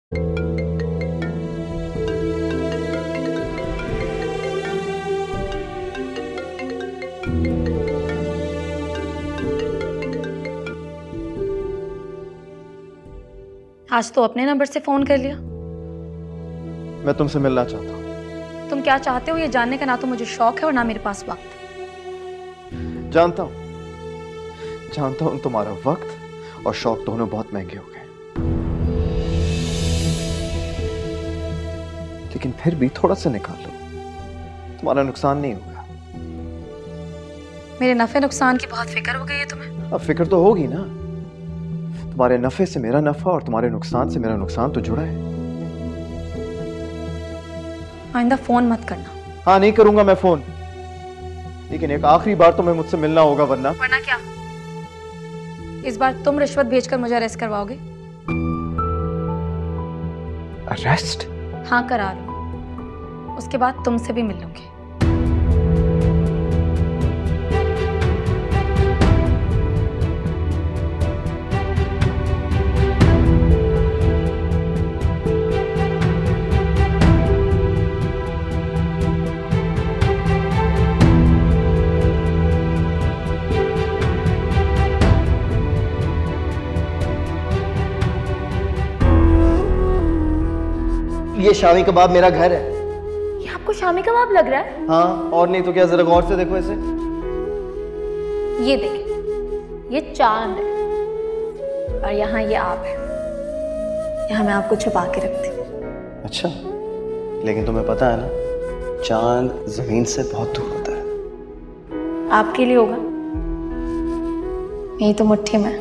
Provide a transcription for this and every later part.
आज तो अपने नंबर से फोन कर लिया। मैं तुमसे मिलना चाहता हूँ। तुम क्या चाहते हो ये जानने का ना तो मुझे शौक है और ना मेरे पास वक्त। जानता हूँ तुम्हारा वक्त और शौक दोनों बहुत महंगे हो गए, लेकिन फिर भी थोड़ा सा निकाल लो, तुम्हारा नुकसान नहीं होगा। मेरे नफे नुकसान की बहुत फिक्र हो गई है तुम्हें। अब फिक्र तो होगी ना, तुम्हारे नफे से मेरा नफा और तुम्हारे नुकसान से मेरा नुकसान तो जुड़ा है। आइंदा फोन मत करना। हाँ नहीं करूंगा मैं फोन, लेकिन एक आखिरी बार तुम्हें मुझसे मिलना होगा, वरना क्या? इस बार तुम रिश्वत भेजकर मुझे अरेस्ट करवाओगे? अरेस्ट? हाँ करा लो, उसके बाद तुमसे भी मिल लूंगी। ये शामी कबाब मेरा घर है। ये आपको शामी कबाब लग रहा है? हाँ और नहीं तो क्या, जरा गौर से देखो इसे। ये देखिए, ये चांद है और यहाँ ये आप है। यहाँ मैं आपको छुपा के रखती हूँ। अच्छा, लेकिन तुम्हें पता है ना, चांद जमीन से बहुत दूर होता है। आपके लिए होगा, यही तो मुट्ठी में।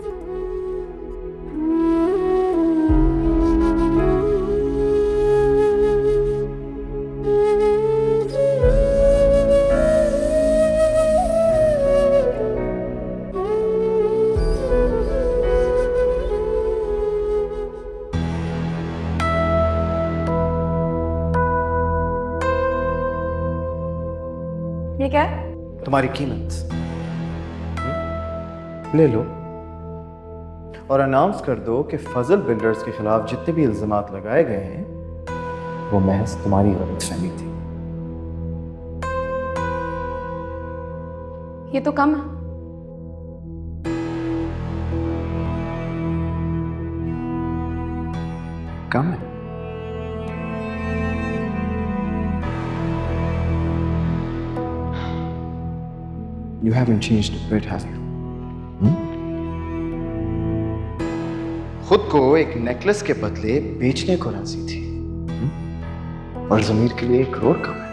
ये क्या है? तुम्हारी कीमत ले लो और अनाउंस कर दो कि फजल बिल्डर्स के खिलाफ जितने भी इल्जामात लगाए गए हैं वो महज तुम्हारी गलतफहमी थी। ये तो कम है। कम है? You haven't changed a bit, have you? खुद को एक नेकलेस के बदले बेचने को राजी थी, और ज़मीर के लिए 1 करोड़ कम है।